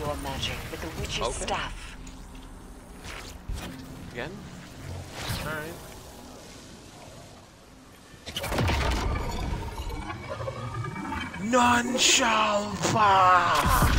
your magic with the witch's Okay. staff. Again? Alright. None shall pass!